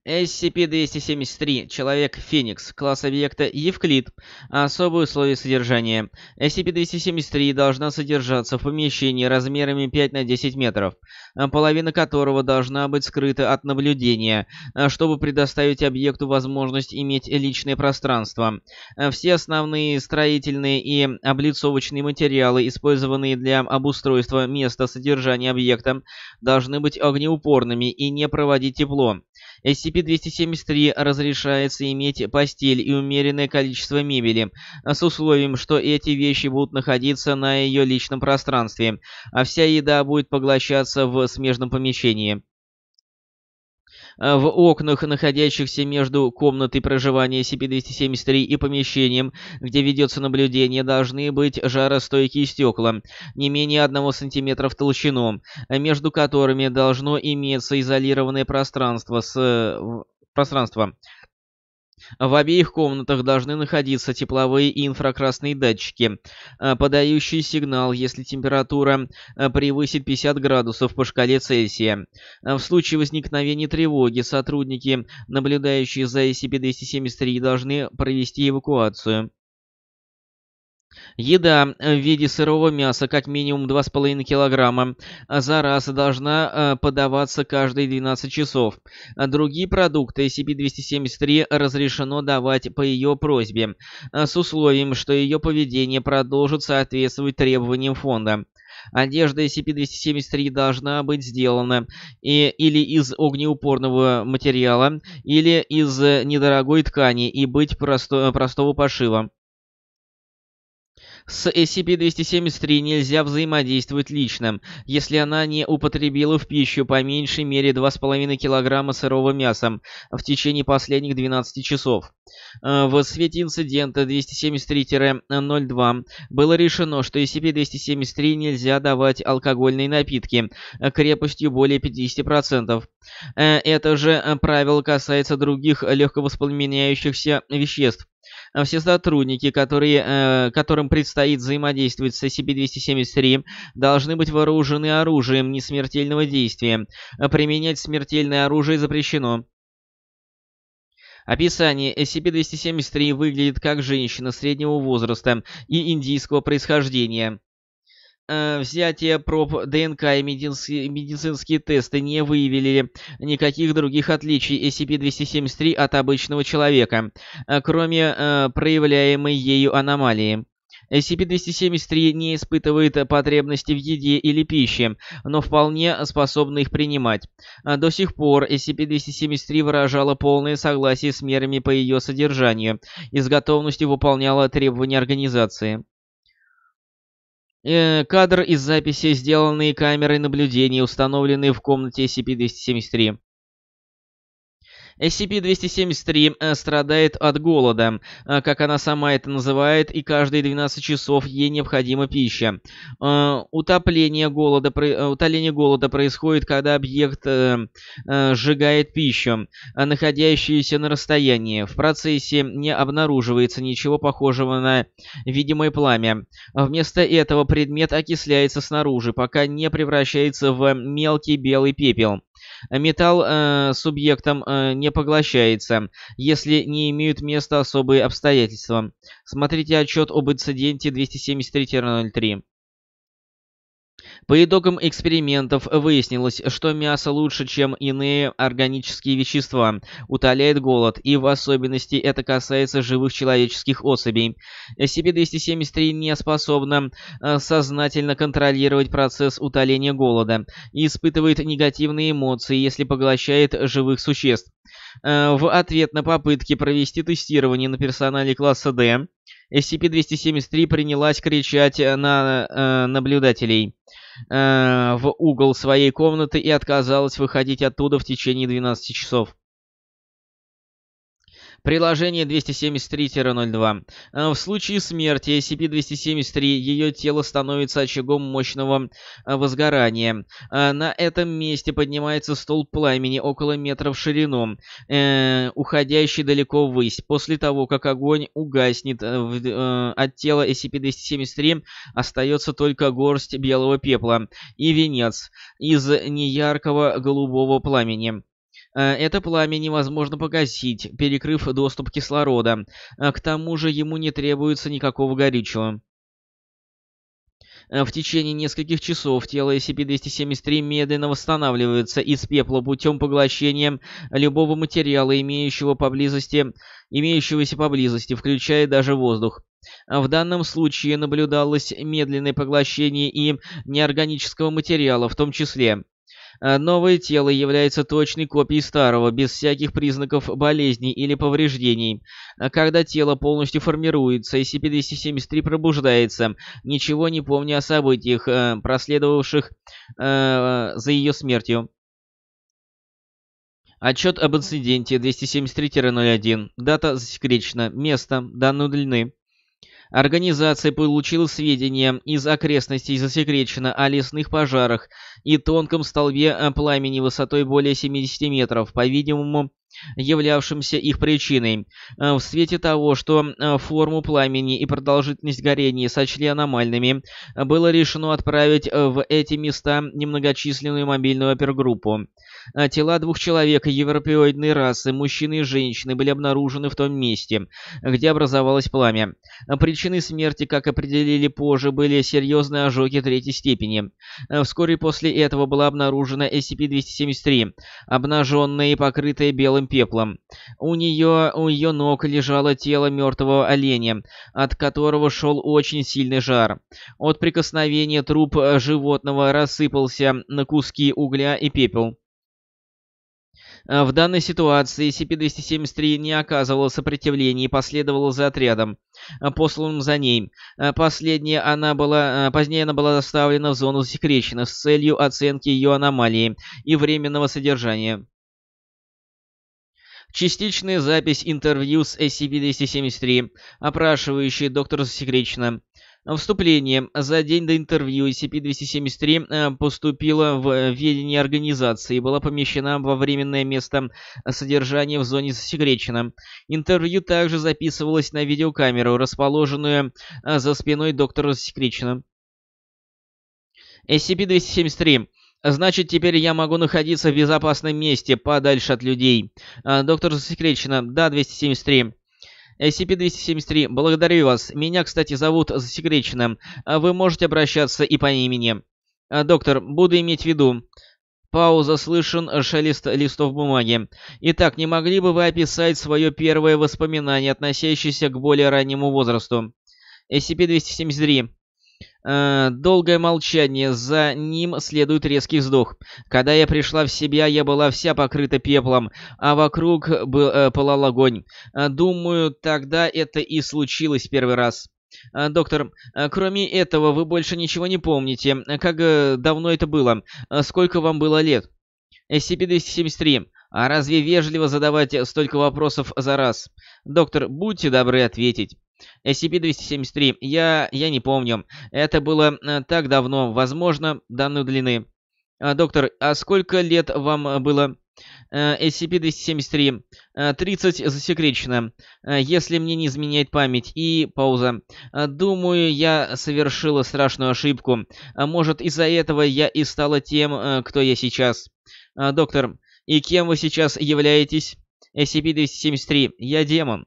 SCP-273. Человек-Феникс. Класс объекта Евклид. Особые условия содержания. SCP-273 должна содержаться в помещении размерами 5 на 10 метров, половина которого должна быть скрыта от наблюдения, чтобы предоставить объекту возможность иметь личное пространство. Все основные строительные и облицовочные материалы, использованные для обустройства места содержания объекта, должны быть огнеупорными и не проводить тепло. SCP-273 разрешается иметь постель и умеренное количество мебели, с условием, что эти вещи будут находиться на ее личном пространстве, а вся еда будет поглощаться в смежном помещении. В окнах, находящихся между комнатой проживания SCP-273 и помещением, где ведется наблюдение, должны быть жаростойкие стекла, не менее 1 см в толщину, между которыми должно иметься изолированное пространство. В обеих комнатах должны находиться тепловые и инфракрасные датчики, подающие сигнал, если температура превысит 50 градусов по шкале Цельсия. В случае возникновения тревоги сотрудники, наблюдающие за SCP-273, должны провести эвакуацию. Еда в виде сырого мяса как минимум 2,5 кг за раз должна подаваться каждые 12 часов. Другие продукты SCP-273 разрешено давать по ее просьбе, с условием, что ее поведение продолжит соответствовать требованиям фонда. Одежда SCP-273 должна быть сделана или из огнеупорного материала, или из недорогой ткани и быть простого пошива. С SCP-273 нельзя взаимодействовать лично, если она не употребила в пищу по меньшей мере 2,5 кг сырого мяса в течение последних 12 часов. В свете инцидента 273-02 было решено, что SCP-273 нельзя давать алкогольные напитки крепостью более 50%. Это же правило касается других легковоспламеняющихся веществ. Все сотрудники, которым предстоит взаимодействовать с SCP-273, должны быть вооружены оружием несмертельного действия. Применять смертельное оружие запрещено. Описание. SCP-273 выглядит как женщина среднего возраста и индийского происхождения. Взятие проб ДНК и медицинские тесты не выявили никаких других отличий SCP-273 от обычного человека, кроме проявляемой ею аномалии. SCP-273 не испытывает потребности в еде или пище, но вполне способна их принимать. До сих пор SCP-273 выражала полное согласие с мерами по ее содержанию и с готовностью выполняла требования организации. Кадр из записи, сделанные камерой наблюдения, установленные в комнате SCP-273. SCP-273 страдает от голода, как она сама это называет, и каждые 12 часов ей необходима пища. Утоление голода происходит, когда объект сжигает пищу, находящуюся на расстоянии. В процессе не обнаруживается ничего похожего на видимое пламя. Вместо этого предмет окисляется снаружи, пока не превращается в мелкий белый пепел. Металл субъектом не поглощается, если не имеют места особые обстоятельства. Смотрите отчет об инциденте 273-03. По итогам экспериментов выяснилось, что мясо лучше, чем иные органические вещества, утоляет голод, и в особенности это касается живых человеческих особей. SCP-273 не способна сознательно контролировать процесс утоления голода и испытывает негативные эмоции, если поглощает живых существ. В ответ на попытки провести тестирование на персонале класса D, SCP-273 принялась кричать на наблюдателей в угол своей комнаты и отказалась выходить оттуда в течение 12 часов. Приложение 273-02. В случае смерти SCP-273 ее тело становится очагом мощного возгорания. На этом месте поднимается столб пламени около метра в ширину, уходящий далеко ввысь. После того, как огонь угаснет, от тела SCP-273 остается только горсть белого пепла и венец из неяркого голубого пламени. Это пламя невозможно погасить, перекрыв доступ кислорода. К тому же ему не требуется никакого горючего. В течение нескольких часов тело SCP-273 медленно восстанавливается из пепла путем поглощения любого материала, имеющегося поблизости, включая даже воздух. В данном случае наблюдалось медленное поглощение и неорганического материала, в том числе. Новое тело является точной копией старого, без всяких признаков болезней или повреждений. Когда тело полностью формируется, SCP-273 пробуждается, ничего не помня о событиях, проследовавших за ее смертью. Отчет об инциденте 273-01. Дата засекречена. Место. Данные удалены. Организация получила сведения из окрестностей засекречено о лесных пожарах и тонком столбе пламени высотой более 70 метров, по-видимому, являвшимся их причиной. В свете того, что форму пламени и продолжительность горения сочли аномальными, было решено отправить в эти места немногочисленную мобильную опергруппу. Тела двух человек европеоидной расы, мужчины и женщины, были обнаружены в том месте, где образовалось пламя. Причиной смерти, как определили позже, были серьезные ожоги третьей степени. Вскоре после этого была обнаружена SCP-273, обнаженная и покрытая белым пеплом. У ее ног лежало тело мертвого оленя, от которого шел очень сильный жар. От прикосновения труп животного рассыпался на куски угля и пепел. В данной ситуации SCP-273 не оказывала сопротивления и последовала за отрядом, посланным за ней. Позднее она была доставлена в зону засекречена с целью оценки ее аномалии и временного содержания. Частичная запись интервью с SCP-273, опрашивающий доктор засекречена. Вступление. За день до интервью SCP-273 поступила в ведение организации и была помещена во временное место содержания в зоне засекречено. Интервью также записывалось на видеокамеру, расположенную за спиной доктора засекречено. SCP-273. Значит, теперь я могу находиться в безопасном месте, подальше от людей. Доктор засекречено. Да, 273. SCP-273, благодарю вас. Меня, кстати, зовут засекреченным. Вы можете обращаться и по имени. Доктор, буду иметь в виду. Пауза, слышен шелест листов бумаги. Итак, не могли бы вы описать свое первое воспоминание, относящееся к более раннему возрасту? SCP-273. Долгое молчание, за ним следует резкий вздох. Когда я пришла в себя, я была вся покрыта пеплом, а вокруг пылал огонь. Думаю, тогда это и случилось в первый раз. Доктор, кроме этого, вы больше ничего не помните. Как давно это было? Сколько вам было лет? SCP-273. А разве вежливо задавать столько вопросов за раз? Доктор, будьте добры ответить. SCP-273. Я не помню. Это было так давно. Возможно, данные длины. Доктор, а сколько лет вам было? SCP-273. 30 засекречено. Если мне не изменяет память. И пауза. Думаю, я совершила страшную ошибку. Может, из-за этого я и стала тем, кто я сейчас. Доктор, и кем вы сейчас являетесь? SCP-273. Я демон.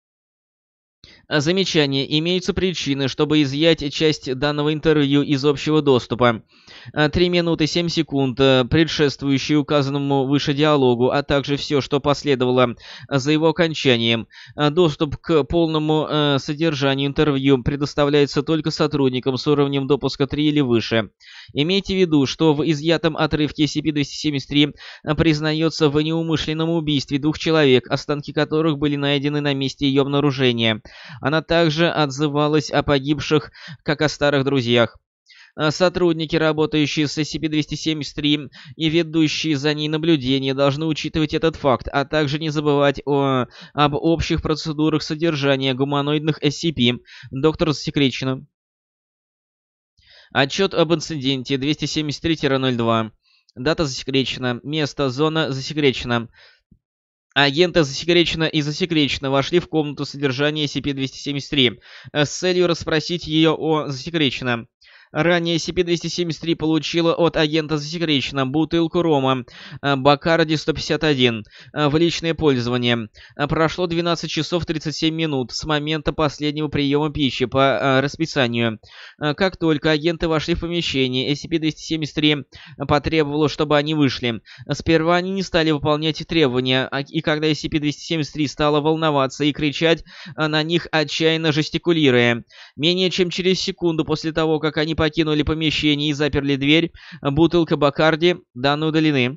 Замечание. Имеются причины, чтобы изъять часть данного интервью из общего доступа. 3 минуты 7 секунд, предшествующие указанному выше диалогу, а также все, что последовало за его окончанием. Доступ к полному содержанию интервью предоставляется только сотрудникам с уровнем допуска 3 или выше. Имейте в виду, что в изъятом отрывке SCP-273 признается в неумышленном убийстве 2 человек, останки которых были найдены на месте ее обнаружения. Она также отзывалась о погибших, как о старых друзьях. Сотрудники, работающие с SCP-273 и ведущие за ней наблюдения, должны учитывать этот факт, а также не забывать об общих процедурах содержания гуманоидных SCP. Доктор засекречено. Отчет об инциденте 273-02. Дата засекречена. Место, зона засекречена. Агенты засекречено и засекречено вошли в комнату содержания SCP-273 с целью расспросить ее о засекреченном. Ранее SCP-273 получила от агента засекреченно бутылку рома Бакарди 151 в личное пользование. Прошло 12 часов 37 минут с момента последнего приема пищи по расписанию. Как только агенты вошли в помещение, SCP-273 потребовала, чтобы они вышли. Сперва они не стали выполнять требования, и когда SCP-273 стала волноваться и кричать на них, отчаянно жестикулируя. Менее чем через секунду после того, как они покинули помещение и заперли дверь, бутылка Бакарди, данные удалены.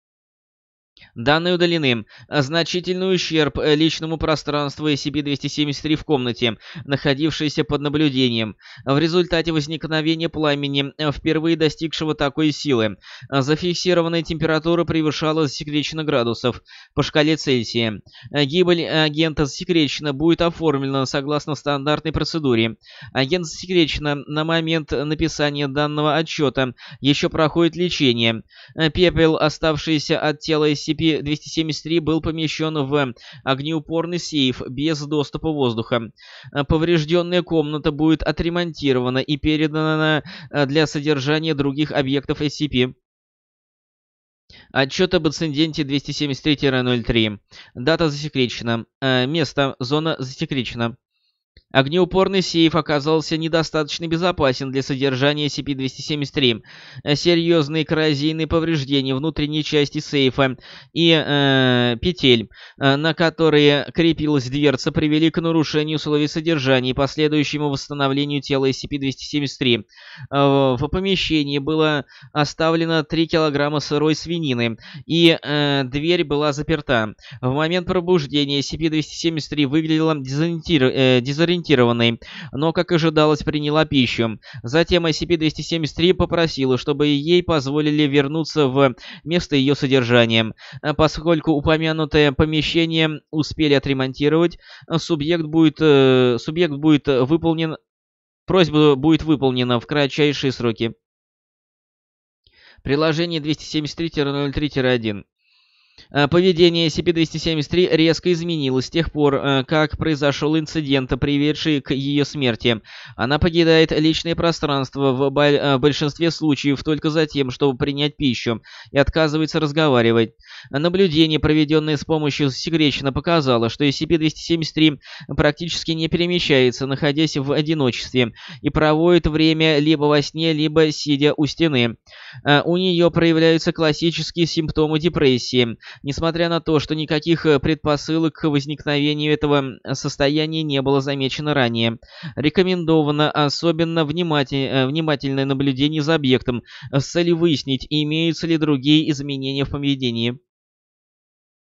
Значительный ущерб личному пространству SCP-273 в комнате, находившейся под наблюдением. В результате возникновения пламени, впервые достигшего такой силы, зафиксированная температура превышала засекреченно градусов по шкале Цельсия. Гибель агента засекреченно будет оформлена согласно стандартной процедуре. Агент засекреченно на момент написания данного отчета еще проходит лечение. Пепел, оставшийся от тела SCP-273, был помещен в огнеупорный сейф без доступа воздуха. Поврежденная комната будет отремонтирована и передана для содержания других объектов SCP. Отчет об инциденте 273-03. Дата засекречена. Место. Зона засекречена. Огнеупорный сейф оказался недостаточно безопасен для содержания SCP-273. Серьезные коррозийные повреждения внутренней части сейфа и петель, на которые крепилась дверца, привели к нарушению условий содержания и последующему восстановлению тела SCP-273. В помещении было оставлено 3 килограмма сырой свинины, и дверь была заперта. В момент пробуждения SCP-273 выглядела дезориентированной, но, как ожидалось, приняла пищу. Затем SCP-273 попросила, чтобы ей позволили вернуться в место ее содержания. Поскольку упомянутое помещение успели отремонтировать, просьба будет выполнена в кратчайшие сроки. Приложение 273-03-1. Поведение SCP-273 резко изменилось с тех пор, как произошел инцидент, приведший к ее смерти. Она покидает личное пространство в большинстве случаев только за тем, чтобы принять пищу, и отказывается разговаривать. Наблюдение, проведенное с помощью засекреченно, показало, что SCP-273 практически не перемещается, находясь в одиночестве, и проводит время либо во сне, либо сидя у стены. У нее проявляются классические симптомы депрессии. Несмотря на то, что никаких предпосылок к возникновению этого состояния не было замечено ранее, рекомендовано особенно внимательное наблюдение за объектом с целью выяснить, имеются ли другие изменения в поведении.